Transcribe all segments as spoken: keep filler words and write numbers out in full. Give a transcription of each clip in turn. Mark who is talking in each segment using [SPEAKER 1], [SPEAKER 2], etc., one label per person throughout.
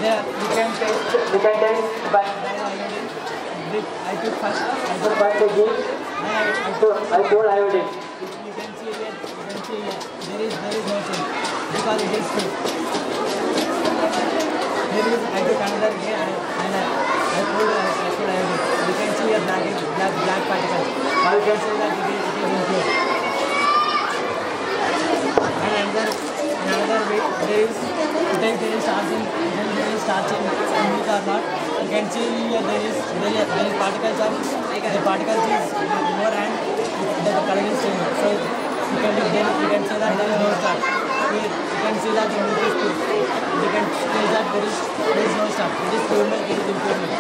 [SPEAKER 1] There we can taste. We can taste. But I took first. I took first again. I I took I poured iodine. You can see here. You can see here. There is there is no change because it is true. There is I took another again and I I poured I poured iodine. You can see here black black black particles. Or you can say that it is it is impure. And another another way there is there there is charging then there is charging milk or not. You can see here there is there is, there is particles of the particles is more and the color is changing. So you can then you can say that there is no start. Here you can see that the milk is pure. You can say that there is there is no start. It is pure milk. It is impure milk.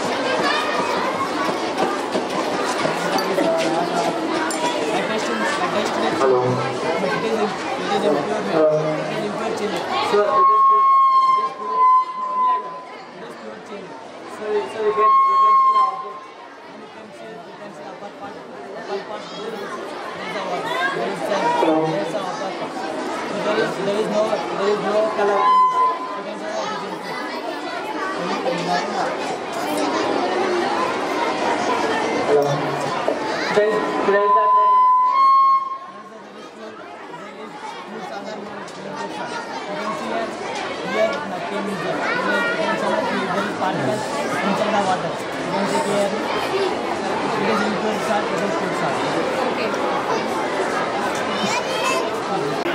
[SPEAKER 1] I tested I tested it. Hello. But it is it is impure milk. It is impure chili. So it is pure. It is pure. It is pure chili. So so you can you can see the object. And you can see you can see the upper part. Upper part there is there is a water. There is a there is a upper part. So there is there is no there is no color. You can say that it is impure. Hello. There is there is that. Particles inside the water. You can see here it is impure salt, it is pure salt. Okay.